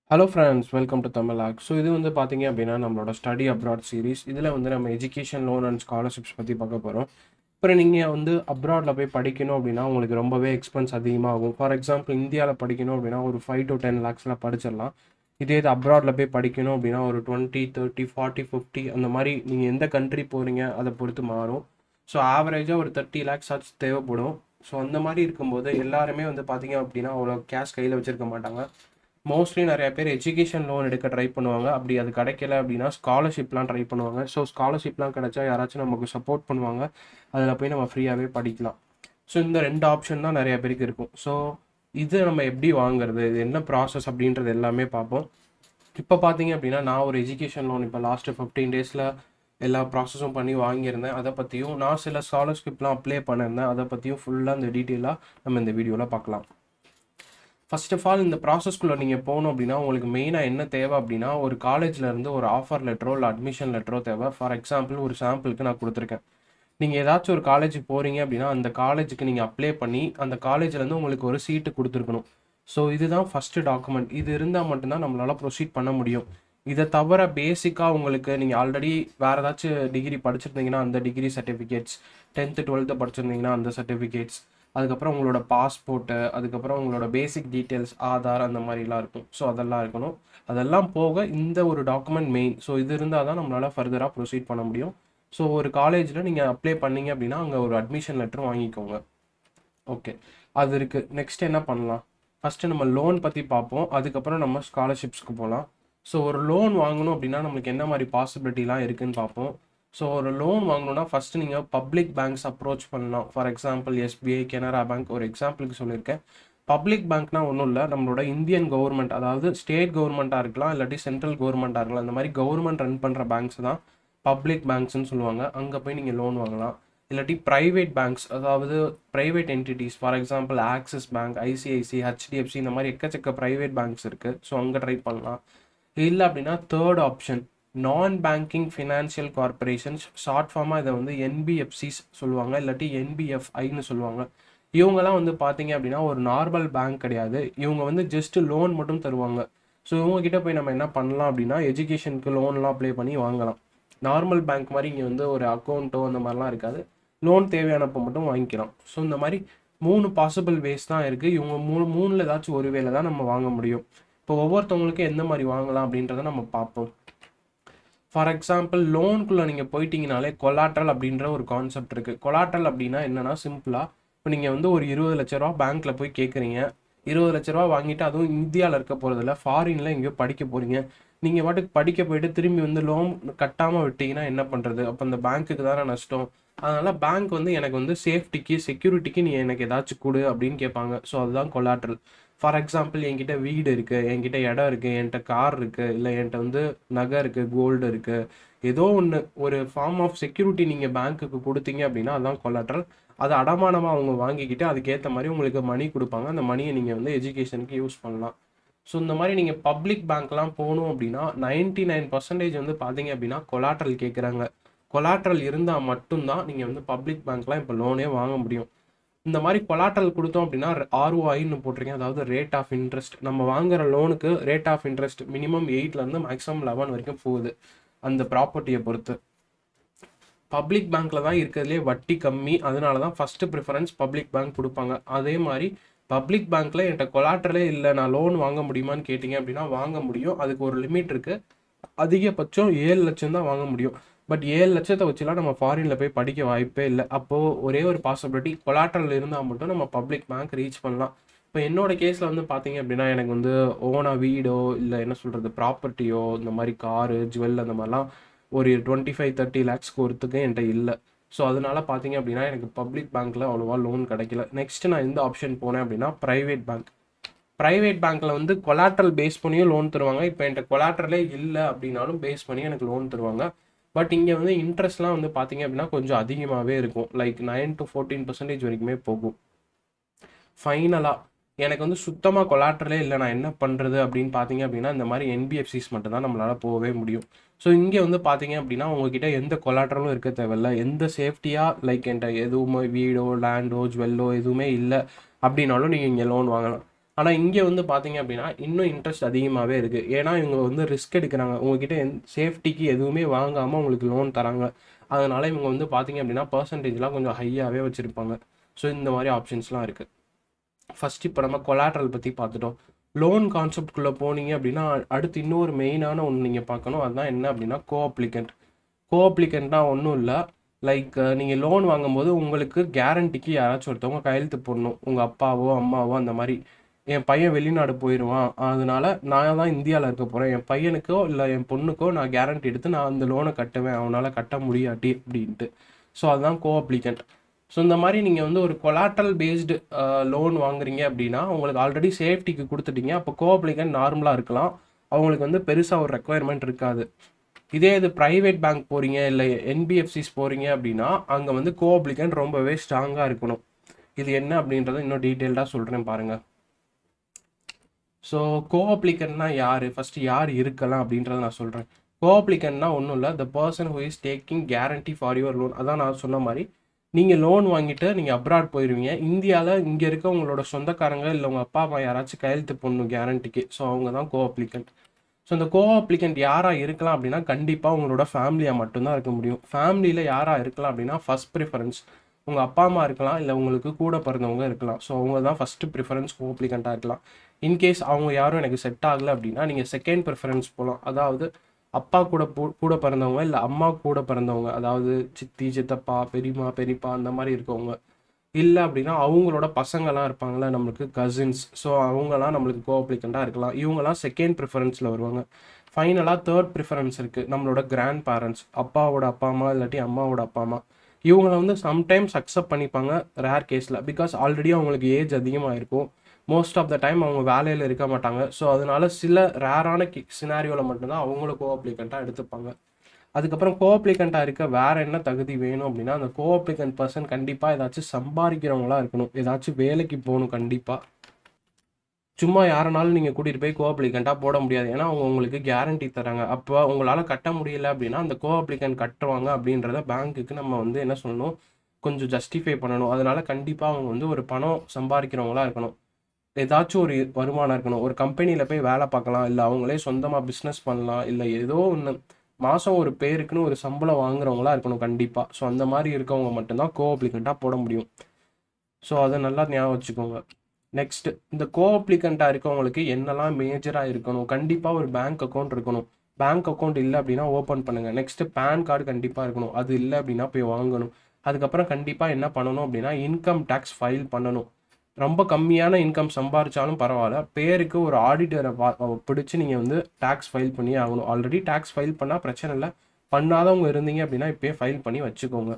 Hello friends, welcome to Tamil hack. So இது வந்து பார்த்தீங்க அப்படின்னா நம்மளோட ஸ்டடி அப்ராட் சீரிஸ். இதில் வந்து நம்ம எஜுகேஷன் லோன் அண்ட் ஸ்காலர்ஷிப்ஸ் பற்றி பார்க்க போகிறோம். அப்புறம் நீங்கள் வந்து அப்ராடில் போய் படிக்கணும் அப்படின்னா உங்களுக்கு ரொம்பவே எக்ஸ்பென்ஸ் அதிகமாகும். ஃபார் எக்ஸாம்பிள் இந்தியாவில் படிக்கணும் அப்படின்னா ஒரு 5 to 10 lakhsல படிச்சிடலாம். இதே இது அப்ராடில் போய் படிக்கணும் அப்படின்னா ஒரு 20, 30, 40, 50 அந்த மாதிரி நீங்கள் எந்த கண்ட்ரி போகிறீங்க அதை பொறுத்து மாறும். ஸோ ஆவரேஜாக ஒரு 30 lakhs ஆச்சு தேவைப்படும். ஸோ அந்த மாதிரி இருக்கும்போது எல்லாருமே வந்து பார்த்தீங்க அப்படின்னா அவ்வளோ கேஷ் கையில் வச்சுருக்க மாட்டாங்க. மோஸ்ட்லி நிறைய பேர் எஜுகேஷன் லோன் எடுக்க ட்ரை பண்ணுவாங்க. அப்படி அது கிடைக்கல அப்படின்னா ஸ்காலர்ஷிப்லாம் ட்ரை பண்ணுவாங்க. ஸோ ஸ்காலர்ஷிப்லாம் கிடைச்சா யாராச்சும் நமக்கு சப்போர்ட் பண்ணுவாங்க. அதில் போய் நம்ம ஃப்ரீயாகவே படிக்கலாம். ஸோ இந்த 2 ஆப்ஷன் தான் நிறைய பேருக்கு இருக்கும். ஸோ இது நம்ம எப்படி வாங்குறது, இது என்ன ப்ராசஸ் அப்படின்றது எல்லாமே பார்ப்போம். இப்போ பார்த்தீங்க அப்படின்னா நான் ஒரு எஜுகேஷன் லோன் இப்போ லாஸ்ட்டு 15 டேஸில் எல்லா ப்ராசஸும் பண்ணி வாங்கியிருந்தேன். அதை பற்றியும் நான் சில ஸ்காலர்ஷிப்லாம் அப்ளை பண்ணியிருந்தேன். அதை பற்றியும் ஃபுல்லாக இந்த டீட்டெயிலாக நம்ம இந்த வீடியோவில் பார்க்கலாம். ஃபர்ஸ்ட் ஆஃப் ஆல் இந்த ப்ராசஸ்க்குள்ளே நீங்கள் போகணும் அப்படின்னா உங்களுக்கு மெயினாக என்ன தேவை அப்படின்னா ஒரு காலேஜ்லேருந்து ஒரு ஆஃபர் லெட்டரோ இல்லை அட்மிஷன் லெட்டரோ தேவை. ஃபார் எக்ஸாம்பிள் ஒரு சாம்பிளுக்கு நான் கொடுத்துருக்கேன். நீங்கள் ஏதாச்சும் ஒரு காலேஜுக்கு போகிறீங்க அப்படின்னா அந்த காலேஜுக்கு நீங்கள் அப்ளை பண்ணி அந்த காலேஜ்லேருந்து உங்களுக்கு ஒரு சீட்டு கொடுத்துருக்கணும். ஸோ இதுதான் ஃபஸ்ட்டு டாக்குமெண்ட். இது இருந்தால் மட்டும்தான் நம்மளால் ப்ரொசீட் பண்ண முடியும். இதை தவிர பேசிக்காக உங்களுக்கு நீங்கள் ஆல்ரெடி வேறு ஏதாச்சும் டிகிரி படிச்சிருந்தீங்கன்னா அந்த டிகிரி சர்டிஃபிகேட்ஸ், 10th 12th படிச்சிருந்தீங்கன்னா அந்த சர்டிஃபிகேட்ஸ், அதுக்கப்புறம் உங்களோட பாஸ்போர்ட்டு, அதுக்கப்புறம் உங்களோட பேசிக் டீட்டெயில்ஸ், ஆதார் அந்த மாதிரிலாம் இருக்கும். ஸோ அதெல்லாம் இருக்கணும். அதெல்லாம் போக இந்த ஒரு டாக்குமெண்ட் மெயின். ஸோ இது இருந்தால் தான் நம்மளால் ஃபர்தராக ப்ரொசீட் பண்ண முடியும். ஸோ ஒரு காலேஜில் நீங்கள் அப்ளை பண்ணீங்க அப்படின்னா அங்கே ஒரு அட்மிஷன் லெட்டர் வாங்கிக்கோங்க. ஓகே, அது இருக்குது. நெக்ஸ்ட் என்ன பண்ணலாம்? ஃபஸ்ட்டு நம்ம லோன் பற்றி பார்ப்போம். அதுக்கப்புறம் நம்ம ஸ்காலர்ஷிப்ஸ்க்கு போகலாம். ஸோ ஒரு லோன் வாங்கணும் அப்படின்னா நம்மளுக்கு என்ன மாதிரி பாசிபிலிட்டிலாம் இருக்குதுன்னு பார்ப்போம். ஸோ ஒரு லோன் வாங்கணும்னா ஃபஸ்ட்டு நீங்கள் பப்ளிக் பேங்க்ஸ் அப்ரோச் பண்ணலாம். For example SBI, Canara bank ஒரு எக்ஸாம்பிளுக்கு சொல்லியிருக்கேன். பப்ளிக் பேங்க்னா ஒன்றும் இல்லை, நம்மளோட இந்தியன் கவர்மெண்ட், அதாவது ஸ்டேட் கவர்மெண்ட்டாக இருக்கலாம் இல்லாட்டி சென்ட்ரல் கவர்மெண்ட்டாக இருக்கலாம், இந்த மாதிரி கவர்மெண்ட் ரன் பண்ணுற பேங்க்ஸ் தான் பப்ளிக் பேங்க்ஸ்ன்னு சொல்லுவாங்க. அங்கே போய் நீங்கள் லோன் வாங்கலாம். இல்லாட்டி ப்ரைவேட் பேங்க்ஸ், அதாவது private entities, for example Axis bank, ICIC, HDFC, இந்த மாதிரி எக்கச்சக்க ப்ரைவேட் பேங்க்ஸ் இருக்குது. ஸோ அங்கே ட்ரை பண்ணலாம். இல்லை அப்படின்னா third option non banking financial corporations, short ஃபார்மாக இதை வந்து என்பிஎஃப்சிஸ் சொல்லுவாங்க, இல்லாட்டி என்பிஎஃப்ஐன்னு சொல்லுவாங்க. இவங்கெல்லாம் வந்து பார்த்தீங்க அப்படின்னா ஒரு நார்மல் பேங்க் கிடையாது. இவங்க வந்து ஜஸ்ட் லோன் மட்டும் தருவாங்க. ஸோ இவங்ககிட்ட போய் நம்ம என்ன பண்ணலாம் அப்படின்னா எஜுகேஷனுக்கு லோன்லாம் அப்ளை பண்ணி வாங்கலாம். நார்மல் பேங்க் மாதிரி இங்கே வந்து ஒரு அக்கௌண்ட்டோ அந்த மாதிரிலாம் இருக்காது. லோன் தேவையானப்போ மட்டும் வாங்கிக்கலாம். ஸோ இந்த மாதிரி 3 பாசிபிள் வேஸ் தான் இருக்குது. இவங்க மூணில் ஏதாச்சும் ஒரு வேலை தான் நம்ம வாங்க முடியும். இப்போ ஒவ்வொருத்தவங்களுக்கும் எந்த மாதிரி வாங்கலாம் அப்படின்றத நம்ம பார்ப்போம். ஃபார் எக்ஸாம்பிள் லோனுக்குள்ளே நீங்கள் போயிட்டீங்கனாலே கொலாட்ரல் அப்படின்ற ஒரு கான்செப்ட் இருக்குது. கொலாட்ரல் அப்படின்னா என்னென்னா சிம்பிளாக இப்போ நீங்கள் வந்து ஒரு 20 லட்ச ரூபா பேங்க்கில் போய் கேட்குறீங்க. 20 லட்ச ரூபா வாங்கிட்டு அதுவும் இந்தியாவில் இருக்க போகிறதில்ல, ஃபாரினில் எங்கேயோ படிக்க போகிறீங்க. நீங்கள் பாட்டுக்கு படிக்க போயிட்டு திரும்பி வந்து லோன் கட்டாமல் விட்டீங்கன்னா என்ன பண்ணுறது? அப்போ அந்த பேங்க்குக்கு தானே நஷ்டம். அதனால் பேங்க் வந்து எனக்கு வந்து சேஃப்டிக்கு, செக்யூரிட்டிக்கு நீ எனக்கு ஏதாச்சும் கொடு அப்படின்னு கேட்பாங்க. ஸோ அதுதான் கொலாட்ரல். ஃபார் எக்ஸாம்பிள் என்கிட்ட வீடு இருக்குது, என்கிட்ட இடம் இருக்குது, என்கிட்ட கார் இருக்குது, இல்லை என்கிட்ட வந்து நகை இருக்குது, கோல்டு இருக்குது, ஏதோ ஒன்று ஒரு ஃபார்ம் ஆஃப் செக்யூரிட்டி நீங்கள் பேங்க்குக்கு கொடுத்தீங்க அப்படின்னா அதுதான் கொலாட்ரல். அதை அடமானமாக அவங்க வாங்கிக்கிட்டு அதுக்கேற்ற மாதிரி உங்களுக்கு மணி கொடுப்பாங்க. அந்த மணியை நீங்கள் வந்து எஜுகேஷனுக்கு யூஸ் பண்ணலாம். ஸோ இந்த மாதிரி நீங்கள் பப்ளிக் பேங்க்லாம் போகணும் அப்படின்னா 99% வந்து பார்த்தீங்க அப்படின்னா கொலாட்ரல் கேட்குறாங்க. கொலாட்ரல் இருந்தால் மட்டும்தான் நீங்கள் வந்து பப்ளிக் பேங்க்லாம் இப்போ லோனே வாங்க முடியும். இந்த மாதிரி கொலாட்ரல் கொடுத்தோம் அப்படின்னா ஆர்ஓஐன்னு போட்டிருக்கேன், அதாவது ரேட் ஆஃப் இன்ட்ரெஸ்ட். நம்ம வாங்குற லோனுக்கு ரேட் ஆஃப் இன்ட்ரெஸ்ட் மினிமம் 8லேருந்து மேக்ஸிமம் 11 வரைக்கும் போகுது அந்த ப்ராப்பர்ட்டியை பொறுத்து. பப்ளிக் பேங்க்கில் தான் இருக்கிறதுலே வட்டி கம்மி. அதனால தான் ஃபஸ்ட்டு ப்ரிஃபரன்ஸ் பப்ளிக் பேங்க் கொடுப்பாங்க. அதே மாதிரி பப்ளிக் பேங்க்கில் என்கிட்ட கொலாட்ரலே இல்லை, நான் லோன் வாங்க முடியுமான்னு கேட்டிங்க அப்படின்னா வாங்க முடியும். அதுக்கு ஒரு லிமிட் இருக்குது. அதிகபட்சம் 7 லட்சம் தான் வாங்க முடியும். பட் 7 லட்சத்தை வச்சுலாம் நம்ம ஃபாரினில் போய் படிக்க வாய்ப்பே இல்லை. அப்போது ஒரே ஒரு பாசிபிலிட்டி கொலாட்ரல் இருந்தால் மட்டும் நம்ம பப்ளிக் பேங்க் ரீச் பண்ணலாம். இப்போ என்னோட கேஸில் வந்து பார்த்தீங்க அப்படின்னா எனக்கு வந்து ஓனாக வீடோ இல்லை என்ன சொல்கிறது ப்ராப்பர்ட்டியோ இந்த மாதிரி காரு, ஜுவல் அந்த மாதிரிலாம் ஒரு 25-30 லேக்ஸ்க்கு ஒருத்துக்கு என்கிட்ட இல்லை. ஸோ அதனால பார்த்தீங்க அப்படின்னா எனக்கு பப்ளிக் பேங்க்கில் அவ்வளோவா லோன் கிடைக்கல. நெக்ஸ்ட்டு நான் எந்த ஆப்ஷன் போனேன் அப்படின்னா ப்ரைவேட் பேங்க். ப்ரைவேட் பேங்க்கில் வந்து கொலாட்ரல் பேஸ் பண்ணியும் லோன் தருவாங்க. இப்போ என்கிட்ட கொலாட்ரலே இல்லை அப்படின்னாலும் பேஸ் பண்ணி எனக்கு லோன் தருவாங்க. பட் இங்கே வந்து இன்ட்ரெஸ்ட்லாம் வந்து பார்த்தீங்க அப்படின்னா கொஞ்சம் அதிகமாகவே இருக்கும். லைக் 9 to 14% வரைக்குமே போகும். ஃபைனலாக எனக்கு வந்து சுத்தமாக கொலாட்ரலே இல்லை, நான் என்ன பண்ணுறது அப்படின்னு பார்த்தீங்க அப்படின்னா இந்த மாதிரி என்பிஎஃப்சிஸ் மட்டும்தான் நம்மளால் போகவே முடியும். ஸோ இங்கே வந்து பார்த்தீங்க அப்படின்னா உங்ககிட்ட எந்த கொலாட்ரலும் இருக்க தேவையில்லை. எந்த சேஃப்டியாக லைக் என்கிட்ட எதுவுமே வீடோ லேண்டோ ஜுவல்லோ எதுவுமே இல்லை அப்படின்னாலும் நீங்கள் இங்கே லோன் வாங்கலாம். ஆனால் இங்கே வந்து பார்த்தீங்க அப்படின்னா இன்னும் இன்ட்ரெஸ்ட் அதிகமாகவே இருக்குது. ஏன்னா இவங்க வந்து ரிஸ்க் எடுக்கிறாங்க, உங்ககிட்ட சேஃப்டிக்கு எதுவுமே வாங்காமல் உங்களுக்கு லோன் தராங்க. அதனால் இவங்க வந்து பார்த்தீங்க அப்படின்னா பர்சன்டேஜ்லாம் கொஞ்சம் ஹையாகவே வச்சுருப்பாங்க. ஸோ இந்த மாதிரி ஆப்ஷன்ஸ்லாம் இருக்குது. ஃபர்ஸ்ட் இப்போ நம்ம கொலாட்ரல் பற்றி பார்த்துட்டோம். லோன் கான்செப்ட்குள்ளே போனீங்க அப்படின்னா அடுத்து இன்னொரு மெயினான ஒன்று நீங்கள் பார்க்கணும். அதுதான் என்ன அப்படின்னா கோஅப்ளிகண்ட். கோஅப்ளிகண்ட்னா ஒன்றும் இல்லை, லைக் நீங்கள் லோன் வாங்கும்போது உங்களுக்கு கேரண்டிக்கு யாராச்சும் ஒருத்தவங்க கையெழுத்து போடணும். உங்கள் அப்பாவோ அம்மாவோ அந்த மாதிரி. என் பையன் வெளிநாடு போயிடுவான், அதனால நான் தான் இந்தியாவில் இருக்க போகிறேன், என் பையனுக்கோ இல்லை என் பொண்ணுக்கோ நான் கேரண்டி எடுத்து நான் அந்த லோனை கட்டுவேன், அவனால் கட்ட முடியாட்டி அப்படின்ட்டு. ஸோ அதுதான் கோஅப்ளிகண்ட். ஸோ இந்த மாதிரி நீங்கள் வந்து ஒரு கொலாட்ரல் பேஸ்டு லோன் வாங்குறீங்க அப்படின்னா உங்களுக்கு ஆல்ரெடி சேஃப்டிக்கு கொடுத்துட்டீங்க. அப்போ கோஅப்ளிகண்ட் நார்மலாக இருக்கலாம், அவங்களுக்கு வந்து பெருசாக ஒரு ரெக்குவயர்மெண்ட் இருக்காது. இதே இது ப்ரைவேட் பேங்க் போகிறீங்க இல்லை என்பிஎஃப்சிஸ் போகிறீங்க அப்படின்னா அங்கே வந்து கோஅப்ளிகண்ட் ரொம்பவே ஸ்ட்ராங்காக இருக்கணும். இது என்ன அப்படின்றத இன்னும் டீட்டெயில்டாக சொல்கிறேன் பாருங்கள். ஸோ கோஅப்ளிகண்ட்னா யார், ஃபஸ்ட்டு யார் இருக்கலாம் அப்படின்றத நான் சொல்கிறேன். கோஅப்ளிகண்ட்னா ஒன்றும் இல்லை, the person who is taking guarantee for your loan. அதான் நான் சொன்ன மாதிரி நீங்கள் லோன் வாங்கிட்டு நீங்கள் அப்ராட் போயிடுவீங்க. இந்தியாவில் இங்கே இருக்க உங்களோட சொந்தக்காரங்க இல்லை உங்கள் அப்பா அம்மா யாராச்சும் கையெழுத்து போடணும் கேரண்டிக்கு. ஸோ அவங்க தான் கோஅப்ளிகண்ட். ஸோ இந்த கோஅப்ளிகண்ட் யாராக இருக்கலாம் அப்படின்னா கண்டிப்பாக உங்களோட ஃபேமிலியாக மட்டும்தான் இருக்க முடியும். ஃபேமிலியில் யாராக இருக்கலாம் அப்படின்னா ஃபஸ்ட் ப்ரிஃபரன்ஸ் உங்கள் அப்பா அம்மா இருக்கலாம், இல்லை உங்களுக்கு கூட பிறந்தவங்க இருக்கலாம். ஸோ அவங்க தான் ஃபஸ்ட்டு ப்ரிஃபரன்ஸ் கோஅப்ளிகண்ட்டாக இருக்கலாம். இன்கேஸ் அவங்க யாரும் எனக்கு செட் ஆகலை அப்படின்னா நீங்கள் செகண்ட் ப்ரிஃபரன்ஸ் போகலாம். அதாவது அப்பா கூட கூட பிறந்தவங்க இல்லை அம்மா கூட பிறந்தவங்க, அதாவது சித்தி சித்தப்பா பெரியம்மா பெரியப்பா அந்த மாதிரி இருக்கவங்க. இல்லை அப்படின்னா அவங்களோட பசங்கள்லாம் இருப்பாங்களே நம்மளுக்கு கசின்ஸ், ஸோ அவங்களாம் நம்மளுக்கு கோஅப்ளிகண்ட்டாக இருக்கலாம். இவங்கெல்லாம் செகண்ட் ப்ரிஃபரன்ஸில் வருவாங்க. ஃபைனலாக தேர்ட் ப்ரிஃபரன்ஸ் இருக்குது, நம்மளோட கிராண்ட் பேரண்ட்ஸ், அப்பாவோட அப்பா அம்மா இல்லாட்டி அம்மாவோட அப்பா அம்மா. இவங்களை வந்து சம்டைம்ஸ் அக்செப்ட் பண்ணிப்பாங்க, ரேர் கேஸில். பிகாஸ் ஆல்ரெடி அவங்களுக்கு ஏஜ் அதிகமாக இருக்கும், மோஸ்ட் ஆஃப் த டைம் அவங்க வேலையில் இருக்க மாட்டாங்க. ஸோ அதனால சில ரேரான சினாரியோவில் மட்டும்தான் அவங்கள கோஅப்ளிகண்ட்டாக எடுத்துப்பாங்க. அதுக்கப்புறம் கோஅப்ளிகண்ட்டாக இருக்க வேறு என்ன தகுதி வேணும் அப்படின்னா அந்த கோஅப்ளிகண்ட் பர்சன் கண்டிப்பாக ஏதாச்சும் சம்பாதிக்கிறவங்களா இருக்கணும், ஏதாச்சும் வேலைக்கு போகணும் கண்டிப்பாக. சும்மா யாருனாலும் நீங்கள் கூட்டிகிட்டு போய் கோஅப்ளிகண்ட்டாக போட முடியாது, ஏன்னா அவங்க உங்களுக்கு கேரண்டி தராங்க. அப்போ உங்களால் கட்ட முடியல அப்படின்னா அந்த கோஅப்ளிகண்ட் கட்டுவாங்க அப்படின்றத பேங்க்குக்கு நம்ம வந்து என்ன சொல்லணும், கொஞ்சம் ஜஸ்டிஃபை பண்ணணும். அதனால கண்டிப்பாக அவங்க வந்து ஒரு பணம் சம்பாதிக்கிறவங்களா இருக்கணும், ஏதாச்சும் ஒரு வருமானம் இருக்கணும். ஒரு கம்பெனியில் போய் வேலை பார்க்கலாம், இல்லை அவங்களே சொந்தமாக பிஸ்னஸ் பண்ணலாம், இல்லை ஏதோ ஒன்று மாதம் ஒரு பேருக்குன்னு ஒரு சம்பளம் வாங்குறவங்களா இருக்கணும் கண்டிப்பாக. ஸோ அந்த மாதிரி இருக்கவங்க மட்டும்தான் கோஅப்ளிகண்ட்டாக போட முடியும். ஸோ அதை நல்லா ஞாபகம் வச்சுக்கோங்க. நெக்ஸ்ட், இந்த கோஅப்ளிகண்ட்டாக இருக்கவங்களுக்கு என்னெல்லாம் மேஜராக இருக்கணும், கண்டிப்பாக ஒரு பேங்க் அக்கௌண்ட் இருக்கணும். பேங்க் அக்கௌண்ட் இல்லை அப்படின்னா ஓப்பன் பண்ணுங்கள். நெக்ஸ்ட்டு பேன் கார்டு கண்டிப்பாக இருக்கணும், அது இல்லை அப்படின்னா போய் வாங்கணும். அதுக்கப்புறம் கண்டிப்பாக என்ன பண்ணணும் அப்படின்னா இன்கம் டேக்ஸ் ஃபைல் பண்ணணும். ரொம்ப கம்மியான இன்கம் சம்பாதிச்சாலும் பரவாயில்ல, பேருக்கு ஒரு ஆடிட்டரை பிடிச்சி நீங்கள் வந்து டேக்ஸ் ஃபைல் பண்ணி ஆகணும். ஆல்ரெடி டேக்ஸ் ஃபைல் பண்ணால் பிரச்சனை இல்லை, பண்ணாதவங்க இருந்தீங்க அப்படின்னா இப்போயே ஃபைல் பண்ணி வச்சுக்கோங்க.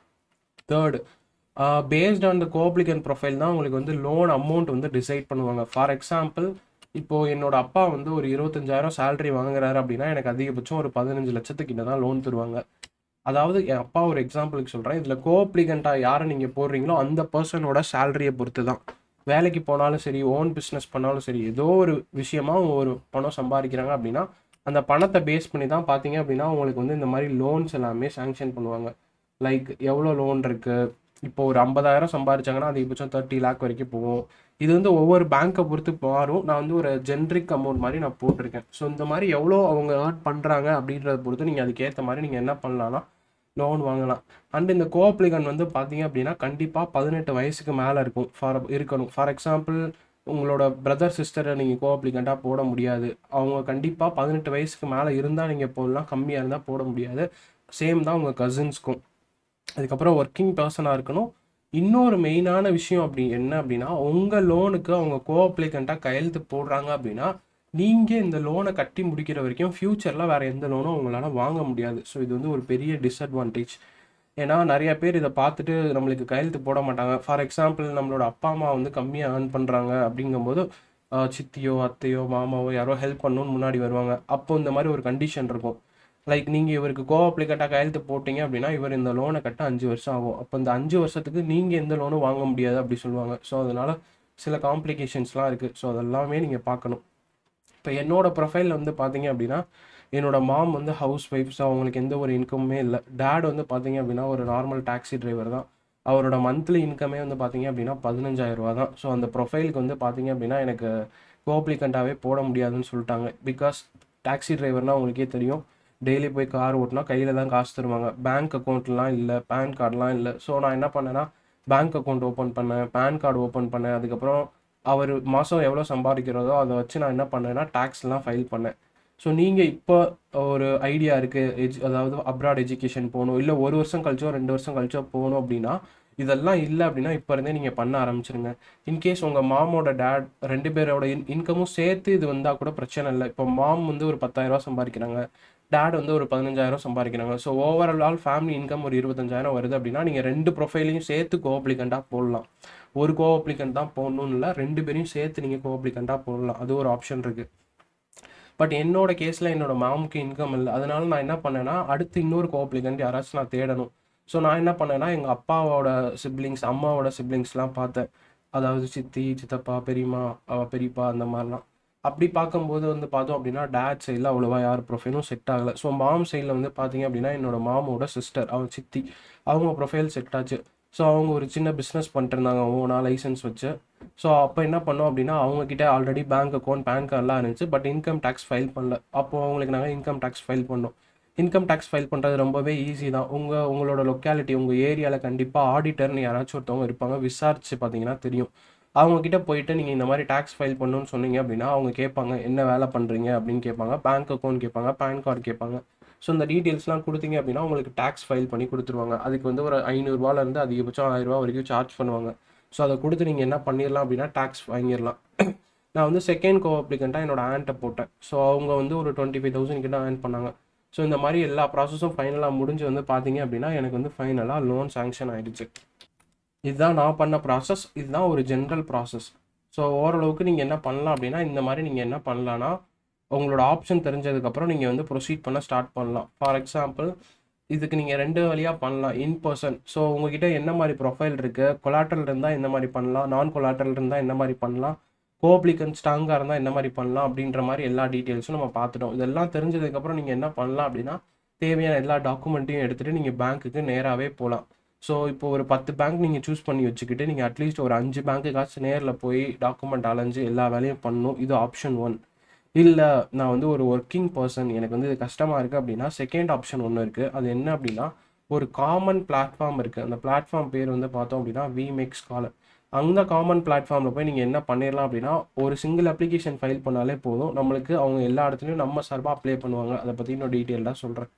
Third, based on the coapplicant profile தான் உங்களுக்கு வந்து லோன் அமௌண்ட் வந்து டிசைட் பண்ணுவாங்க. ஃபார் எக்ஸாம்பிள், இப்போது என்னோட அப்பா வந்து ஒரு 25,000 சேலரி வாங்குறாரு அப்படின்னா எனக்கு அதிகபட்சம் ஒரு 15 லட்சத்துக்கிட்ட தான் லோன் தருவாங்க. அதாவது என் அப்பா ஒரு எக்ஸாம்பிளுக்கு சொல்கிறேன், இதில் கோஅப்ளிகண்ட்டாக யாரை நீங்கள் போடுறீங்களோ அந்த பர்சனோட சேலரியை பொறுத்து தான். வேலைக்கு போனாலும் சரி, ஓன் பிஸ்னஸ் பண்ணாலும் சரி, ஏதோ ஒரு விஷயமா ஒரு பணம் சம்பாதிக்கிறாங்க அப்படின்னா அந்த பணத்தை பேஸ் பண்ணி தான் பார்த்தீங்க அப்படின்னா உங்களுக்கு வந்து இந்த மாதிரி லோன்ஸ் எல்லாமே சேங்ஷன் பண்ணுவாங்க. லைக் எவ்வளோ லோன் இருக்குது, இப்போ ஒரு 50,000 சம்பாதிச்சாங்கன்னா அதிகபட்சம் 30 லேக் வரைக்கும் போகும். இது வந்து ஒவ்வொரு பேங்க்கை பொறுத்து மாறும். நான் வந்து ஒரு ஜென்ரிக் அமௌண்ட் மாதிரி நான் போட்டிருக்கேன். ஸோ இந்த மாதிரி எவ்வளோ அவங்க ஏர்ன் பண்ணுறாங்க அப்படின்றத பொறுத்து நீங்கள் அதுக்கேற்ற மாதிரி நீங்கள் என்ன பண்ணலான்னா லோன் வாங்கலாம். அண்ட் இந்த கோஅப்ளிகண்ட் வந்து பார்த்தீங்க அப்படின்னா கண்டிப்பாக 18 வயசுக்கு மேலே இருக்கணும். ஃபார் எக்ஸாம்பிள், உங்களோட பிரதர் சிஸ்டரை நீங்கள் கோஅப்ளிகண்ட்டாக போட முடியாது, அவங்க கண்டிப்பாக 18 வயசுக்கு மேலே இருந்தால் நீங்கள் போடலாம், கம்மியாக இருந்தால் போட முடியாது. சேம் தான் உங்கள் கசின்ஸ்க்கும். அதுக்கப்புறம் ஒர்க்கிங் பர்சனாக இருக்கணும். இன்னொரு மெயினான விஷயம் அப்படி என்ன அப்படின்னா, உங்கள் லோனுக்கு அவங்க கோஅப்ளிகண்ட்டாக கையெழுத்து போடுறாங்க அப்படின்னா நீங்கள் இந்த லோனை கட்டி முடிக்கிற வரைக்கும் ஃப்யூச்சரில் வேறு எந்த லோனும் உங்களால் வாங்க முடியாது. ஸோ இது வந்து ஒரு பெரிய டிஸ்அட்வான்டேஜ். ஏன்னா நிறைய பேர் இதை பார்த்துட்டு நம்மளுக்கு கையெழுத்து போட மாட்டாங்க. ஃபார் எக்ஸாம்பிள், நம்மளோட அப்பா அம்மா வந்து கம்மியாக ஏர்ன் பண்ணுறாங்க அப்படிங்கும்போது சித்தியோ அத்தையோ மாமாவோ யாரோ ஹெல்ப் பண்ணணும்னு முன்னாடி வருவாங்க. அப்போ இந்த மாதிரி ஒரு கண்டிஷன் இருக்கும், லைக் நீங்கள் இவருக்கு கோஅப்ளிகண்ட்டாக கையெழுத்து போட்டிங்க அப்படின்னா இவர் இந்த லோனை கட்ட 5 வருஷம் ஆகும். அப்போ இந்த 5 வருஷத்துக்கு நீங்கள் எந்த லோனும் வாங்க முடியாது அப்படி சொல்லுவாங்க. ஸோ அதனால் சில காம்ப்ளிகேஷன்ஸ்லாம் இருக்குது. ஸோ அதெல்லாமே நீங்கள் பார்க்கணும். இப்போ என்னோடய ப்ரொஃபைலில் வந்து பார்த்தீங்க அப்படின்னா என்னோடய மாம் வந்து ஹவுஸ் ஒய்ஃப். ஸோ அவங்களுக்கு எந்த ஒரு இன்கமுமே இல்லை. டேட் வந்து பார்த்தீங்க அப்படின்னா ஒரு நார்மல் டாக்ஸி டிரைவர் தான். அவரோட மந்த்லி இன்கமே வந்து பார்த்தீங்க அப்படின்னா 15,000 தான். ஸோ அந்த ப்ரொஃபைலுக்கு வந்து பார்த்தீங்க அப்படின்னா எனக்கு கோப்ளிகண்ட்டாகவே போட முடியாதுன்னு சொல்லிட்டாங்க. பிகாஸ் டாக்ஸி டிரைவர்னால் உங்களுக்கே தெரியும், டெய்லி போய் கார் ஓட்டினா கையில் தான் காசு தருவாங்க. பேங்க் அக்கௌண்ட்லாம் இல்லை, பேன் கார்டெலாம் இல்லை. ஸோ நான் என்ன பண்ணேன்னா பேங்க் அக்கௌண்ட் ஓப்பன் பண்ணேன், பேன் கார்டு ஓப்பன் பண்ணேன். அதுக்கப்புறம் அவர் மாதம் எவ்வளோ சம்பாதிக்கிறதோ அதை வச்சு நான் என்ன பண்ணேன்னா டேக்ஸ்லாம் ஃபைல் பண்ணேன். ஸோ நீங்கள் இப்போ ஒரு ஐடியா இருக்குது, அதாவது அப்ராட் எஜுகேஷன் போகணும், இல்லை 1 வருஷம் கழிச்சோ 2 வருஷம் கழிச்சோ போகணும் அப்படின்னா, இதெல்லாம் இல்லை அப்படின்னா இப்போ இருந்தே நீங்கள் பண்ண ஆரம்பிச்சிருங்க. இன்கேஸ் உங்கள் மாமோட டேட் 2 பேரோட இன்கமும் சேர்த்து இது வந்தால் கூட பிரச்சனை இல்லை. இப்போ மாம் வந்து ஒரு 10,000 சம்பாதிக்கிறாங்க, டேட் வந்து ஒரு 15,000 சம்பாதிக்கிறாங்க. ஸோ ஓவரால் ஃபேமிலி இன்கம் ஒரு 25,000 வருது அப்படின்னா நீங்கள் 2 ப்ரொஃபைலையும் சேர்த்து கோஅப்ளிகண்ட்டாக போடலாம். ஒரு கோஅப்ளிகண்ட் தான் போடணும்னு இல்லை, 2 பேரையும் சேர்த்து நீங்கள் கோஅப்ளிகண்ட்டாக போடலாம். அது ஒரு ஆப்ஷன் இருக்குது. பட் என்னோட கேஸில் என்னோட மாமுக்கு இன்கம் இல்லை. அதனால நான் என்ன பண்ணேன்னா அடுத்து இன்னொரு கோஅப்ளிகண்ட் யாராச்சும் நான் தேடணும். ஸோ நான் என்ன பண்ணேன்னா எங்கள் அப்பாவோட சிப்ளிங்ஸ், அம்மாவோட சிப்ளிங்ஸ்லாம் பார்த்தேன். அதாவது சித்தி, சித்தப்பா, பெரியம்மா, பெரியப்பா அந்த மாதிரிலாம். அப்படி பார்க்கும்போது வந்து பார்த்தோம் அப்படின்னா டேட் சைடில் அவ்வளோவா யார் ப்ரொஃபைலும் செட் ஆகலை. ஸோ மாம் சைடில் வந்து பார்த்தீங்க அப்படின்னா என்னோட மாமோட சிஸ்டர், அவங்க சித்தி, அவங்க ப்ரொஃபைல் செட் ஆச்சு. ஸோ அவங்க ஒரு சின்ன பிஸ்னஸ் பண்ணிட்டு இருந்தாங்க ஓனாக லைசன்ஸ் வச்சு. ஸோ அப்போ என்ன பண்ணோம் அப்படின்னா அவங்கக்கிட்ட ஆல்ரெடி பேங்க் அக்கௌண்ட், பேன் கார்டெலாம் இருந்துச்சு. பட் இன்கம் டேக்ஸ் ஃபைல் பண்ணல. அப்போது அவங்களுக்கு நாங்கள் இன்கம் டேக்ஸ் ஃபைல் பண்ணோம். இன்கம் டேக்ஸ் ஃபைல் பண்ணுறது ரொம்பவே ஈஸி தான். உங்களோட லொக்காலிட்டி, உங்கள் ஏரியாவில் கண்டிப்பாக ஆடிட்டர்னு யாராச்சும் ஒருத்தவங்க இருப்பாங்க. விசாரிச்சு பார்த்தீங்கன்னா தெரியும். அவங்கக்கிட்ட போயிட்டு நீங்கள் இந்த மாதிரி டேக்ஸ் ஃபைல் பண்ணணும்னு சொன்னீங்க அப்படின்னா அவங்க கேட்பாங்க, என்ன வேலை பண்ணுறீங்க அப்படின்னு கேட்பாங்க, பேங்க் அக்கௌண்ட் கேட்பாங்க, பேன் கார்டு கேட்பாங்க. ஸோ இந்த டீட்டெயில்ஸ்லாம் கொடுத்தீங்க அப்படின்னா உங்களுக்கு டேக்ஸ் ஃபைல் பண்ணி கொடுத்துருவாங்க. அதுக்கு வந்து ஒரு 500ரூபாலேருந்து அதிகபட்சம் 1000 வரைக்கும் சார்ஜ் பண்ணுவாங்க. ஸோ அதை கொடுத்து நீங்கள் என்ன பண்ணிடலாம் அப்படின்னா டேக்ஸ் வாங்கிடலாம். நான் வந்து செகண்ட் கோஅப்ளிகண்ட்டாக என்னோட ஆண்ட்டை போட்டேன். ஸோ அவங்க வந்து ஒரு 25,000 கிட்ட ஏர்ன் பண்ணாங்க. ஸோ இந்த மாதிரி எல்லா ப்ராசஸும் ஃபைனலாக முடிஞ்சு வந்து பார்த்தீங்க அப்படின்னா எனக்கு வந்து ஃபைனலாக லோன் சாங்ஷன் ஆகிடுச்சு. இதுதான் நான் பண்ண ப்ராசஸ். இதுதான் ஒரு ஜென்ரல் ப்ராசஸ். ஸோ ஓரளவுக்கு நீங்கள் என்ன பண்ணலாம் அப்படின்னா இந்த மாதிரி நீங்கள் என்ன பண்ணலான்னா உங்களோட ஆப்ஷன் தெரிஞ்சதுக்கப்புறம் நீங்கள் வந்து ப்ரொசீட் பண்ண ஸ்டார்ட் பண்ணலாம். ஃபார் எக்ஸாம்பிள் இதுக்கு நீங்கள் 2 வழியாக பண்ணலாம். இன் பர்சன், ஸோ உங்ககிட்ட என்ன மாதிரி ப்ரொஃபைல் இருக்குது, கொலாட்ரல் இருந்தால் என்ன மாதிரி பண்ணலாம், நான் கொலாட்ரல் இருந்தால் என்ன மாதிரி பண்ணலாம், கோஅப்ளிகண்ட் ஸ்ட்ராங்காக இருந்தால் என்ன மாதிரி பண்ணலாம் அப்படின்ற மாதிரி எல்லா டீட்டெயில்ஸும் நம்ம பார்த்துட்டோம். இதெல்லாம் தெரிஞ்சதுக்கப்புறம் நீங்கள் என்ன பண்ணலாம் அப்படின்னா தேவையான எல்லா டாக்குமெண்ட்டையும் எடுத்துகிட்டு நீங்கள் பேங்க்குக்கு நேராகவே போகலாம். ஸோ இப்போ ஒரு 10 பேங்க் நீங்கள் சூஸ் பண்ணி வச்சுக்கிட்டு நீங்கள் அட்லீஸ்ட் ஒரு 5 பேங்க்குக்காச்சும் நேரில் போய் டாக்குமெண்ட் அலைஞ்சு எல்லா வேலையும் பண்ணணும். இது ஆப்ஷன் 1. இல்லை நான் வந்து ஒரு ஒர்க்கிங் பர்சன், எனக்கு வந்து இது கஷ்டமாக இருக்குது அப்படின்னா செகண்ட் ஆப்ஷன் ஒன்று இருக்குது. அது என்ன அப்படின்னா ஒரு காமன் பிளாட்ஃபார்ம் இருக்குது. அந்த பிளாட்ஃபார்ம் பேர் வந்து பார்த்தோம் அப்படின்னா விமேக்ஸ் காலர். அந்த காமன் பிளாட்ஃபார்மில் போய் நீங்கள் என்ன பண்ணிடலாம் அப்படின்னா ஒரு சிங்கிள் அப்ளிகேஷன் ஃபைல் பண்ணாலே போதும், நம்மளுக்கு அவங்க எல்லா இடத்துலையும் நம்ம சார்பாக அப்ளை பண்ணுவாங்க. அதை பற்றி இன்னும் டீட்டெயில்டாக சொல்கிறேன்.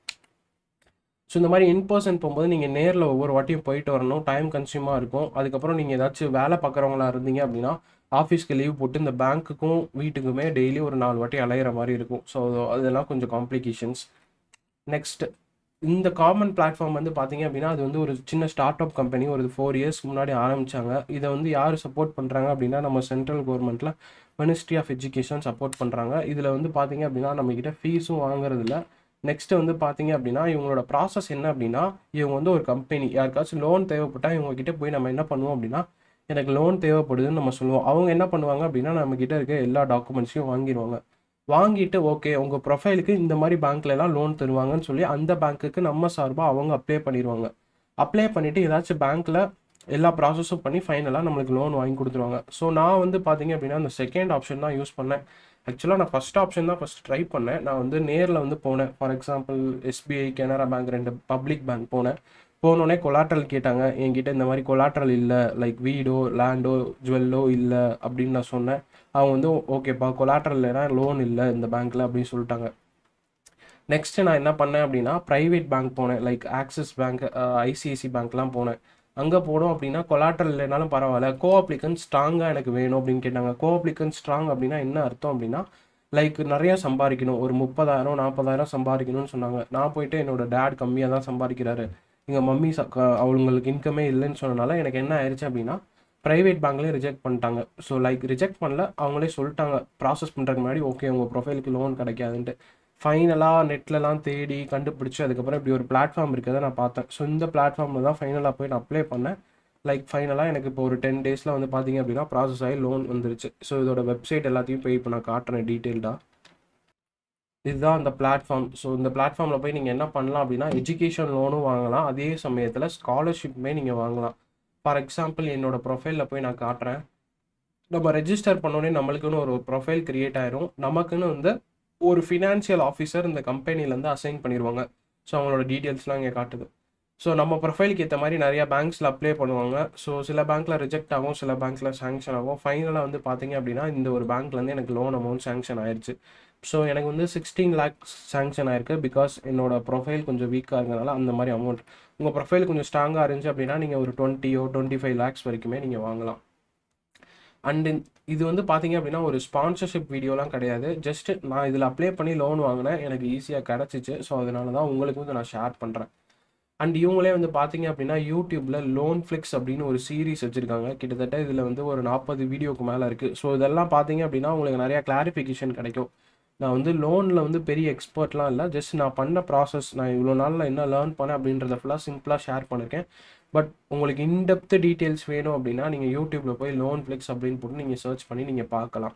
ஸோ இந்த மாதிரி இன் பர்சன் போகும்போது நீங்கள் நேரில் ஒவ்வொரு வாட்டியும் போயிட்டு வரணும், டைம் கன்சியூமாக இருக்கும். அதுக்கப்புறம் நீங்கள் ஏதாச்சும் வேலை பார்க்குறவங்களா இருந்தீங்க அப்படின்னா ஆஃபீஸ்க்கு லீவ் போட்டு இந்த பேங்க்குக்கும் வீட்டுக்குமே டெய்லி ஒரு 4 வாட்டி அலையிற மாதிரி இருக்கும். ஸோ அதெல்லாம் கொஞ்சம் காம்ப்ளிகேஷன்ஸ். நெக்ஸ்ட், இந்த காமன் பிளாட்ஃபார்ம் வந்து பார்த்தீங்க அப்படின்னா அது வந்து ஒரு சின்ன ஸ்டார்ட் அப் கம்பெனி ஒரு 4 இயர்ஸ்க்கு முன்னாடி ஆரம்பித்தாங்க. இதை வந்து யார் சப்போர்ட் பண்ணுறாங்க அப்படின்னா நம்ம சென்ட்ரல் கவர்மெண்ட்டில் மினிஸ்ட்ரி ஆஃப் எஜுகேஷன் சப்போர்ட் பண்ணுறாங்க. இதில் வந்து பார்த்தீங்க அப்படின்னா நம்மக்கிட்ட ஃபீஸும் வாங்குறதில்ல. நெக்ஸ்ட்டு வந்து பார்த்தீங்க அப்படின்னா இவங்களோட ப்ராசஸ் என்ன அப்படின்னா இவங்க வந்து ஒரு கம்பெனி, யாருக்காச்சும் லோன் தேவைப்பட்டால் இவங்ககிட்ட போய் நம்ம என்ன பண்ணுவோம் அப்படின்னா எனக்கு லோன் தேவைப்படுதுன்னு நம்ம சொல்லுவோம். அவங்க என்ன பண்ணுவாங்க அப்படின்னா நம்மக்கிட்ட இருக்க எல்லா டாக்குமெண்ட்ஸையும் வாங்கிடுவாங்க. வாங்கிட்டு ஓகே உங்கள் ப்ரொஃபைலுக்கு இந்த மாதிரி பேங்க்லலாம் லோன் தருவாங்கன்னு சொல்லி அந்த பேங்க்குக்கு நம்ம சார்பாக அவங்க அப்ளை பண்ணிடுவாங்க. அப்ளை பண்ணிவிட்டு ஏதாச்சும் பேங்க்கில் எல்லா ப்ராசஸும் பண்ணி ஃபைனலாக நம்மளுக்கு லோன் வாங்கி கொடுத்துருவாங்க. ஸோ நான் வந்து பார்த்தீங்க அப்படின்னா அந்த செகண்ட் ஆப்ஷன் தான் யூஸ் பண்ணேன். ஆக்சுவலாக நான் ஃபஸ்ட் ஆப்ஷன் தான் ஃபஸ்ட் ட்ரை பண்ணேன். நான் வந்து நேரில் வந்து போனேன். For example SBI, Canara bank, 2 public bank போனேன். போனோடனே கொலாட்ரல் கேட்டாங்க. என்கிட்ட இந்த மாதிரி கொலாட்ரல் இல்லை, லைக் வீடோ லேண்டோ ஜுவல்லோ இல்லை அப்படின்னு நான் சொன்னேன். அவங்க வந்து ஓகேப்பா கொலாட்ரல் இல்லைனா லோன் இல்லை இந்த பேங்க்கில் அப்படின்னு சொல்லிட்டாங்க. நெக்ஸ்ட்டு நான் என்ன பண்ணேன் அப்படின்னா ப்ரைவேட் பேங்க் போனேன், லைக் ஆக்சிஸ் பேங்க், ஐசிஐசி பேங்க்லாம் போனேன். அங்கே போனோம் அப்படின்னா கொலாட்ரல் இல்லைனாலும் பரவாயில்ல, கோஅப்ளிகன்ட் ஸ்ட்ராங்காக எனக்கு வேணும் அப்படின்னு கேட்டாங்க. கோஅப்ளிகன்ட் ஸ்ட்ராங் அப்படின்னா என்ன அர்த்தம் அப்படின்னா லைக் நிறையா சம்பாதிக்கணும், ஒரு 30,000 40,000 சம்பாதிக்கணும்னு சொன்னாங்க. நான் போயிட்டு என்னோட டேட் கம்மியாக தான் சம்பாதிக்கிறாரு, எங்கள் மம்மி அவங்களுக்கு இன்கமே இல்லைன்னு சொன்னனால எனக்கு என்ன ஆயிடுச்சு அப்படின்னா ப்ரைவேட் பேங்க்லேயே ரிஜெக்ட் பண்ணிட்டாங்க. ஸோ லைக் ரிஜெக்ட் பண்ணல, அவங்களே சொல்லிட்டாங்க ப்ராசஸ் பண்ணுறதுக்கு முன்னாடி ஓகே உங்கள் ப்ரொஃபைலுக்கு லோன் கிடைக்காதுன்ட்டு. ஃபைனலாக நெட்லலாம் தேடி கண்டுபிடிச்சி அதுக்கப்புறம் இப்படி ஒரு பிளாட்ஃபார்ம் இருக்கிறத நான் பார்த்தேன். ஸோ இந்த பிளாட்ஃபார்மில் தான் ஃபைனலாக போய் நான் அப்ளை பண்ணேன். லைக் ஃபைனலாக எனக்கு இப்போ ஒரு 10 டேஸில் வந்து பார்த்தீங்க அப்படின்னா ப்ராசஸ் ஆகி லோன் வந்துருச்சு. ஸோ இதோட வெப்சைட் எல்லாத்தையும் போய் இப்போ நான் காட்டுறேன் டீட்டெயில்டாக. இதுதான் அந்த பிளாட்ஃபார்ம். ஸோ இந்த பிளாட்ஃபார்மில் போய் நீங்கள் என்ன பண்ணலாம் அப்படின்னா எஜுகேஷன் லோனும் வாங்கலாம், அதே சமயத்தில் ஸ்காலர்ஷிப்புமே நீங்கள் வாங்கலாம். ஃபார் எக்ஸாம்பிள் என்னோட ப்ரொஃபைலில் போய் நான் காட்டுறேன். நம்ம ரெஜிஸ்டர் பண்ணோடனே நம்மளுக்குன்னு ஒரு ப்ரொஃபைல் கிரியேட் ஆயிரும். நமக்குன்னு வந்து ஒரு ஃபினான்ஷியல் ஆஃபீஸர் இந்த கம்பெனிலேருந்து அசைன் பண்ணிடுவாங்க. ஸோ அவங்களோட டீட்டெயில்ஸ்லாம் இங்கே காட்டுது. ஸோ நம்ம ப்ரொஃபைலுக்கு ஏற்ற மாதிரி நிறையா பேங்க்ஸில் அப்ளை பண்ணுவாங்க. ஸோ சில பேங்க்கில் ரிஜெக்ட் ஆகும், சில பேங்க்கில் சேங்ஷன் ஆகும். ஃபைனலாக வந்து பார்த்தீங்க அப்படின்னா இந்த ஒரு பேங்க்லேருந்து எனக்கு லோன் அமௌண்ட் சேங்ஷன் ஆயிடுச்சு. ஸோ எனக்கு வந்து 16 lakhs சேங்ஷன் ஆயிருக்கு. பிகாஸ் என்னோட ப்ரொஃபைல் கொஞ்சம் வீக்காக இருக்கிறதுனால அந்த மாதிரி அமௌண்ட். உங்கள் ப்ரொஃபைல் கொஞ்சம் ஸ்ட்ராங்காக இருந்துச்சு அப்படின்னா நீங்கள் ஒரு 25 lakhs வரைக்குமே நீங்கள் வாங்கலாம். அண்ட் இது வந்து பார்த்தீங்க அப்படின்னா ஒரு ஸ்பான்சர்ஷிப் வீடியோலாம் கிடையாது. ஜஸ்ட் நான் இதில் அப்ளை பண்ணி லோன் வாங்கினேன், எனக்கு ஈஸியாக கிடச்சிச்சு. ஸோ அதனால தான் உங்களுக்கு வந்து நான் ஷேர் பண்ணுறேன். அண்ட் இவங்களே வந்து பார்த்தீங்க அப்படின்னா யூடியூப்பில் லோன் ஃப்ளிக்ஸ் அப்படின்னு ஒரு சீரீஸ் வச்சுருக்காங்க. கிட்டத்தட்ட இதில் வந்து ஒரு 40 வீடியோக்கு மேலே இருக்குது. ஸோ இதெல்லாம் பார்த்தீங்க அப்படின்னா உங்களுக்கு நிறையா கிளாரிஃபிகேஷன் கிடைக்கும். நான் வந்து லோனில் வந்து பெரிய எக்ஸ்பர்ட்லாம் இல்லை, ஜஸ்ட் நான் பண்ண ப்ராசஸ், நான் இவ்வளோ நாளில் என்ன லேர்ன் பண்ணேன் அப்படின்றத ஃபுல்லாக சிம்பிளாக ஷேர் பண்ணியிருக்கேன். பட் உங்களுக்கு இன்டெப்த் டீட்டெயில்ஸ் வேணும் அப்படின்னா நீங்கள் யூடியூப்பில் போய் லோன் ஃப்ளிக்ஸ் அப்படின்னு போட்டு நீங்கள் சர்ச் பண்ணி நீங்கள் பார்க்கலாம்.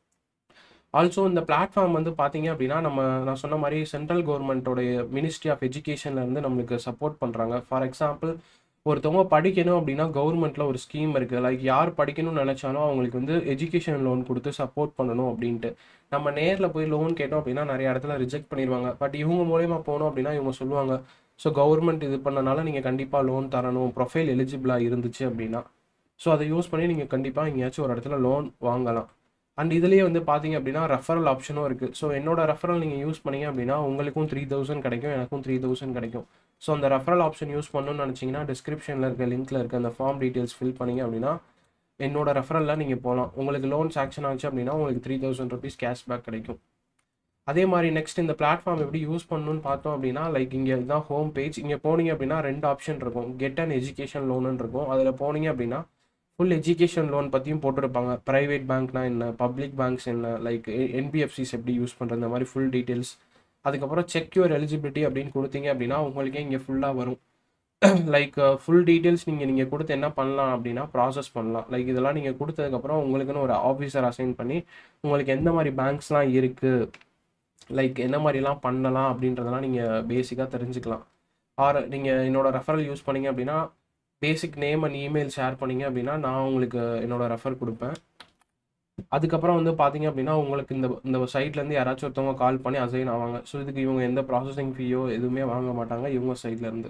ஆல்சோ இந்த பிளாட்ஃபார்ம் வந்து பார்த்தீங்க அப்படின்னா நான் சொன்ன மாதிரி சென்ட்ரல் கவர்மெண்ட்டோடைய மினிஸ்ட்ரி ஆஃப் எஜுகேஷன்லேருந்து நம்மளுக்கு சப்போர்ட் பண்ணுறாங்க. ஃபார் எக்ஸாம்பிள் ஒருத்தவங்க படிக்கணும் அப்படின்னா கவர்மெண்ட்டில் ஒரு ஸ்கீம் இருக்குது. லைக் யார் படிக்கணும்னு நினச்சாலும் அவங்களுக்கு வந்து எஜுகேஷன் லோன் கொடுத்து சப்போர்ட் பண்ணணும் அப்படின்ட்டு. நம்ம நேரில் போய் லோன் கேட்டோம் அப்படின்னா நிறைய இடத்துல ரிஜெக்ட் பண்ணிடுவாங்க. பட் இவங்க மூலயமா போனோம் அப்படின்னா இவங்க சொல்லுவாங்க, ஸோ கவர்மெண்ட் இது பண்ணனால நீங்கள் கண்டிப்பாக லோன் தரணும், ப்ரொஃபைல் எலிஜிபிளாக இருந்துச்சு அப்படின்னா. ஸோ அதை யூஸ் பண்ணி நீங்கள் கண்டிப்பாக எங்கேயாச்சும் ஒரு இடத்துல லோன் வாங்கலாம். அண்ட் இதுலேயே வந்து பார்த்தீங்க அப்படின்னா ரெஃபரல் ஆப்ஷனும் இருக்குது. ஸோ என்னோட ரெஃபரல் நீங்கள் யூஸ் பண்ணீங்க அப்படின்னா உங்களுக்கும் 3000 கிடைக்கும், எனக்கும் 3000 கிடைக்கும். ஸோ அந்த ரெஃபரல் ஆப்ஷன் யூஸ் பண்ணணும்னு நினச்சிங்கன்னா டிஸ்கிரிப்ஷனில் இருக்க லிங்க்கில் இருக்க அந்த ஃபார்ம் டீட்டெயில்ஸ் ஃபில் பண்ணிங்க அப்படின்னா என்னோட ரெஃபரலில் நீங்கள் போகலாம். உங்களுக்கு லோன் சாங்ஷன் ஆச்சு அப்படின்னா உங்களுக்கு 3000 rupees கேஷ்பேக் கிடைக்கும். அதே மாதிரி நெக்ஸ்ட் இந்த பிளாட்ஃபார்ம் எப்படி யூஸ் பண்ணணும்னு பார்த்தோம் அப்படின்னா லைக் இங்கே இதுதான் ஹோம் பேஜ். இங்கே போனீங்க அப்படின்னா 2 ஆப்ஷன் இருக்கும். கெட் அண்ட் எஜுகேஷன் லோனுன்னு இருக்கும். அதில் போனீங்க அப்படின்னா ஃபுல் எஜுகேஷன் லோன் பற்றியும் போட்டிருப்பாங்க. ப்ரைவேட் பேங்க்னா என்ன, பப்ளிக் பேங்க்ஸ் என்ன, லைக் என்பிஎஃப்சிஸ் எப்படி யூஸ் பண்ணுறது, இந்த மாதிரி ஃபுல் டீட்டெயில்ஸ். அதுக்கப்புறம் செக் யுவர் எலிஜிபிலிட்டி அப்படின்னு கொடுத்தீங்க அப்படின்னா உங்களுக்கே இங்கே ஃபுல்லாக வரும். லைக் ஃபுல் டீட்டெயில்ஸ் நீங்கள் கொடுத்து என்ன பண்ணலாம் அப்படின்னா ப்ராசஸ் பண்ணலாம். லைக் இதெல்லாம் நீங்கள் கொடுத்ததுக்கப்புறம் உங்களுக்குன்னு ஒரு ஆஃபீஸர் அசைன் பண்ணி உங்களுக்கு எந்த மாதிரி பேங்க்ஸ்லாம் இருக்குது, லைக் என்ன மாதிரிலாம் பண்ணலாம் அப்படின்றதெல்லாம் நீங்கள் பேசிக்காக தெரிஞ்சுக்கலாம். ஆர் நீங்கள் என்னோட ரெஃபரல் யூஸ் பண்ணீங்க அப்படின்னா basic name and email share பண்ணீங்க அப்படின்னா நான் உங்களுக்கு என்னோட ரெஃபர் கொடுப்பேன். அதுக்கப்புறம் வந்து பார்த்தீங்க அப்படின்னா உங்களுக்கு இந்த சைட்லேருந்து யாராச்சும் ஒருத்தவங்க கால் பண்ணி அசைன் ஆவாங்க. ஸோ இதுக்கு இவங்க எந்த ப்ராசஸிங் ஃபீயோ எதுவுமே வாங்க மாட்டாங்க இவங்க சைட்லேருந்து.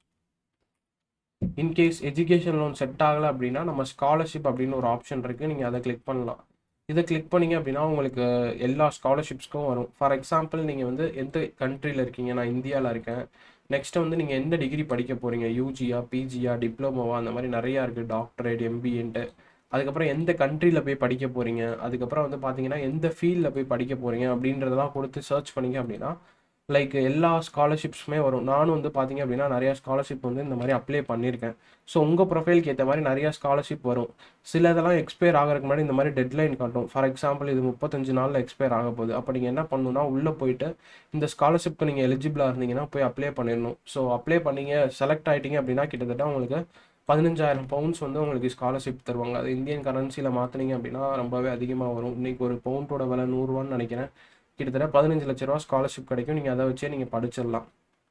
இன்கேஸ் எஜுகேஷன் லோன் செட் ஆகலை அப்படின்னா நம்ம ஸ்காலர்ஷிப் அப்படின்னு ஒரு ஆப்ஷன் இருக்குது, நீங்கள் அதை கிளிக் பண்ணலாம். இதை கிளிக் பண்ணிங்க அப்படின்னா உங்களுக்கு எல்லா ஸ்காலர்ஷிப்ஸ்க்கும் வரும். ஃபார் எக்ஸாம்பிள் நீங்கள் வந்து எந்த கண்ட்ரியில் இருக்கீங்க, நான் இந்தியாவில் இருக்கேன். நெக்ஸ்ட்டு வந்து நீங்கள் எந்த டிகிரி படிக்க போகிறீங்க, யூஜியா, பிஜியா, டிப்ளமோவா, அந்த மாதிரி நிறையா இருக்குது, டாக்டரேட், எம்பிஏன்ட்டு. அதுக்கப்புறம் எந்த கண்ட்ரியில் போய் படிக்க போகிறீங்க, அதுக்கப்புறம் வந்து பார்த்தீங்கன்னா எந்த ஃபீல்டில் போய் படிக்க போகிறீங்க அப்படின்றதெல்லாம் கொடுத்து சர்ச் பண்ணிங்க அப்படின்னா லைக் எல்லா ஸ்காலர்ஷிப்ஸுமே வரும். நானும் வந்து பார்த்தீங்க அப்படின்னா நிறையா ஸ்காலர்ஷிப் வந்து இந்த மாதிரி அப்ளை பண்ணியிருக்கேன். ஸோ உங்கள் ப்ரொஃபைலுக்கு ஏற்ற மாதிரி நிறையா ஸ்காலர்ஷிப் வரும். சில இதெல்லாம் எக்ஸ்பயர் ஆகிறதுக்கு முன்னாடி இந்த மாதிரி டெட்லைன் காட்டும். ஃபார் எக்ஸாம்பிள் இது 35 நாளில் எக்ஸ்பயர் ஆக போகுது. அப்போ நீங்கள் என்ன பண்ணணும்னா உள்ளே போயிட்டு இந்த ஸ்காலர்ஷிப்க்கு நீங்கள் எலிஜிபிளாக இருந்தீங்கன்னா போய் அப்ளை பண்ணிடணும். ஸோ அப்ளை பண்ணீங்க, செலக்ட் ஆகிட்டீங்க அப்படின்னா கிட்டத்தட்ட உங்களுக்கு 15,000 pounds வந்து உங்களுக்கு ஸ்காலர்ஷிப் தருவாங்க. அது இந்தியன் கரன்சியில் மாற்றினீங்க அப்படின்னா ரொம்பவே அதிகமாக வரும். இன்றைக்கி ஒரு பவுண்டோட விலை 100 ரூபான்னு நினைக்கிறேன். கிட்டத்தட்ட 15 லட்ச ரூபா ஸ்காலர்ஷிப் கிடைக்கும். நீங்கள் அதை வச்சே நீங்கள் படிச்சிடலாம்.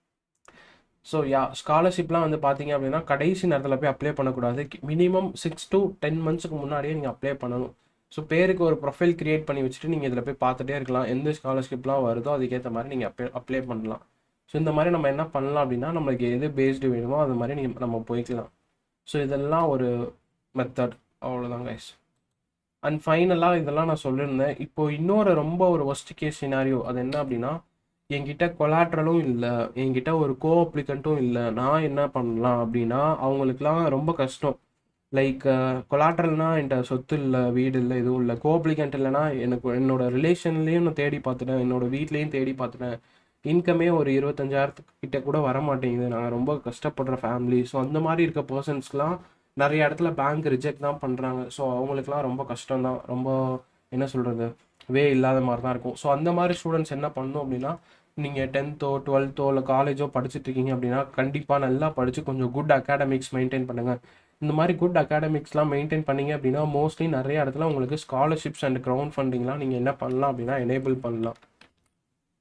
ஸோ ஸ்காலர்ஷிப்லாம் வந்து பார்த்தீங்க அப்படின்னா கடைசி நேரத்தில் போய் அப்ளை பண்ணக்கூடாது. மினிமம் 6 to 10 months முன்னாடியே நீங்கள் அப்ளை பண்ணணும். ஸோ பேருக்கு ஒரு ப்ரொஃபைல் கிரியேட் பண்ணி வச்சுட்டு நீங்கள் இதில் போய் பார்த்துட்டே இருக்கலாம். எந்த ஸ்காலர்ஷிப்லாம் வருதோ அதுக்கேற்ற மாதிரி நீங்கள் அப்ளை பண்ணலாம். ஸோ இந்த மாதிரி நம்ம என்ன பண்ணலாம் அப்படின்னா நம்மளுக்கு எது பேஸ்டு வேணுமோ அது மாதிரி நம்ம போய்க்கலாம். ஸோ இதெல்லாம் ஒரு மெத்தட், அவ்வளோதான் கைஸ். அண்ட் ஃபைனலாக இதெல்லாம் நான் சொல்லியிருந்தேன். இப்போது இன்னொரு ரொம்ப ஒரு ஒஸ்ட் கேஸ் சினாரியோ அது என்ன அப்படின்னா என்கிட்ட கொலாட்ரலும் இல்லை, என்கிட்ட ஒரு கோ அப்ளிகண்ட்டும் இல்லை, நான் என்ன பண்ணலாம் அப்படின்னா அவங்களுக்குலாம் ரொம்ப கஷ்டம். லைக் கொலாட்ரல்னால் என்கிட்ட சொத்து இல்லை, வீடு இல்லை, எதுவும் இல்லை. கோ அப்ளிகண்ட் இல்லைனா எனக்கு என்னோட ரிலேஷன்லேயும் நான் தேடி பார்த்துட்டேன், என்னோடய வீட்லேயும் தேடி பார்த்துட்டேன். இன்கமே ஒரு 25,000 கிட்ட கூட வர மாட்டேங்குது. நாங்கள் ரொம்ப கஷ்டப்படுற ஃபேமிலி. ஸோ அந்த மாதிரி இருக்க பர்சன்ஸ்க்குலாம் நிறைய இடத்துல பேங்க் ரிஜெக்ட் தான் பண்ணுறாங்க. ஸோ அவங்களுக்குலாம் ரொம்ப கஷ்டம் தான், ரொம்ப என்ன சொல்கிறது இல்லாத மாதிரி தான் இருக்கும். ஸோ அந்த மாதிரி ஸ்டூடெண்ட்ஸ் என்ன பண்ணணும் அப்படின்னா நீங்கள் 10th 12th இல்லை காலேஜோ படிச்சுட்டு இருக்கீங்க அப்படின்னா கண்டிப்பாக நல்லா படித்து கொஞ்சம் குட் அகாடமிக்ஸ் மெயின்டைன் பண்ணுங்கள். இந்த மாதிரி குட் அகாடமிக்ஸ்லாம் மெயின்டைன் பண்ணிங்க அப்படின்னா மோஸ்ட்லி நிறைய இடத்துல உங்களுக்கு ஸ்காலர்ஷிப்ஸ் அண்ட் க்ரௌண்ட் ஃபண்டிங்லாம் நீங்கள் என்ன பண்ணலாம் அப்படின்னா எனேபிள் பண்ணலாம்.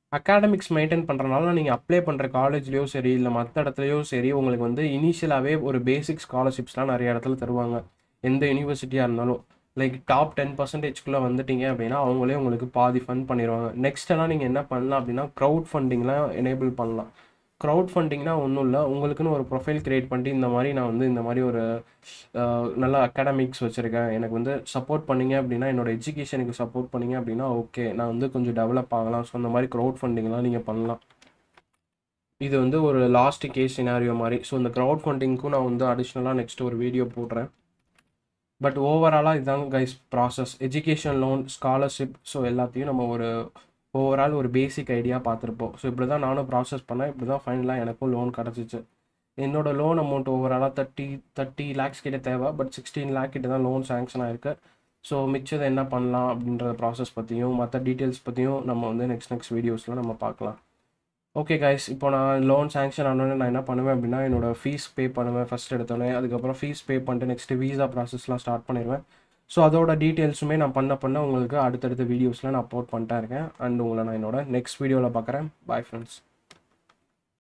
அகாடமிக்ஸ் மெயின்டைன் பண்ணுறனால நீங்கள் அப்ளை பண்ணுற காலேஜ்லேயோ சரி இல்லை மற்ற இடத்துலையோ சரி உங்களுக்கு வந்து இனிஷியலாகவே ஒரு பேசிக் ஸ்காலர்ஷிப்ஸ்லாம் நிறைய இடத்துல தருவாங்க. எந்த யூனிவர்சிட்டியாக இருந்தாலும் லைக் டாப் 10%க்குள்ளே வந்துட்டீங்க அப்படின்னா அவங்களே உங்களுக்கு பாதி ஃபண்ட் பண்ணிடுவாங்க. நெக்ஸ்ட் எல்லாம் நீங்கள் என்ன பண்ணலாம் அப்படின்னா க்ரௌட் ஃபண்டிங்லாம் எனேபிள் பண்ணலாம். க்ரௌட் ஃபண்டிங்னா ஒன்றும் இல்லை, உங்களுக்குன்னு ஒரு ப்ரொஃபைல் க்ரியேட் பண்ணிட்டு இந்த மாதிரி நான் வந்து இந்த மாதிரி ஒரு நல்ல அகாடமிக்ஸ் வச்சுருக்கேன், எனக்கு வந்து சப்போர்ட் பண்ணிங்க அப்படின்னா என்னோட எஜுகேஷனுக்கு சப்போர்ட் பண்ணிங்க அப்படின்னா ஓகே நான் வந்து கொஞ்சம் டெவலப் ஆகலாம். ஸோ அந்த மாதிரி க்ரௌட் ஃபண்டிங்லாம் நீங்கள் பண்ணலாம். இது வந்து ஒரு லாஸ்ட் கேஸ் சினாரியோ மாதிரி. ஸோ இந்த க்ரௌட் ஃபண்டிங்க்கும் நான் வந்து அடிஷ்னலாக நெக்ஸ்ட் ஒரு வீடியோ போடுறேன். பட் ஓவராலாக இதுதாங்க guys process. Education loan, scholarship, so எல்லாத்தையும் நம்ம ஒரு ஓவரால் ஒரு பேசிக் ஐடியா பார்த்துருப்போம். ஸோ இப்படி தான் நானும் ப்ராசஸ் பண்ணேன், இப்படி தான் ஃபைனலாக எனக்கும் லோன் கிடச்சிச்சு. என்னோட லோன் அமௌண்ட் ஓவராலாக 30 லேக்ஸ் கிட்ட தேவை, பட் 16 லேக் கிட்ட தான் லோன் சேங்ஷன் ஆயிருக்கு. ஸோ மிச்சதை என்ன பண்ணலாம் அப்படின்ற ப்ராசஸ் பற்றியும் மற்ற டீட்டெயில்ஸ் பற்றியும் நம்ம வந்து நெக்ஸ்ட் வீடியோஸில் நம்ம பார்க்கலாம். ஓகே கைஸ், இப்போ நான் லோன் சேங்ஷன் ஆனோடனே நான் என்ன பண்ணுவேன் அப்படின்னா என்னோட ஃபீஸ் பே பண்ணுவேன் ஃபஸ்ட் எடுத்தோடனே. அதுக்கப்புறம் ஃபீஸ் பே பண்ணிட்டு நெக்ஸ்ட்டு வீசா ப்ராசஸ்லாம் ஸ்டார்ட் பண்ணிடுவேன். ஸோ அதோட டீட்டெயில்ஸுமே நான் பண்ண உங்களுக்கு அடுத்தடுத்த வீடியோஸில் நான் அப்லோட் பண்ணிட்டே இருக்கேன். அண்ட் உங்களை நான் என்னோட நெக்ஸ்ட் வீடியோவில் பார்க்குறேன். Bye friends.